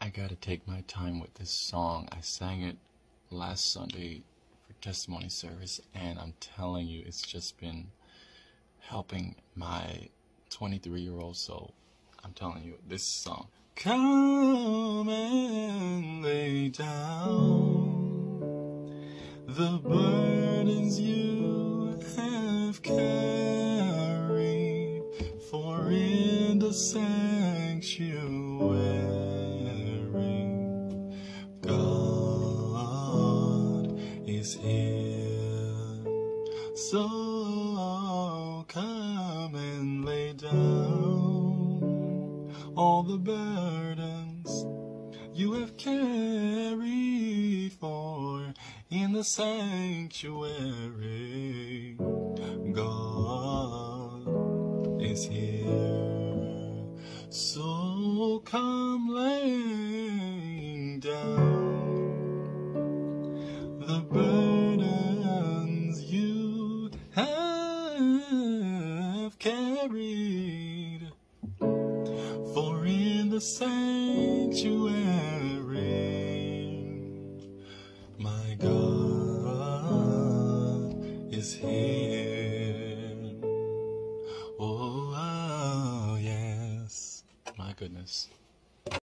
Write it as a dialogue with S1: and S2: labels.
S1: I gotta take my time with this song. I sang it last Sunday for testimony service, and I'm telling you, it's just been helping my 23-year-old soul. I'm telling you, this song. Come and lay down the burdens you have carried, for in the sanctuary God is here. So come and lay down all the burdens you have carried, for in the sanctuary God is here. So come laying down the burdens you have carried, for in the sanctuary my God is here. Oh, yes, my goodness.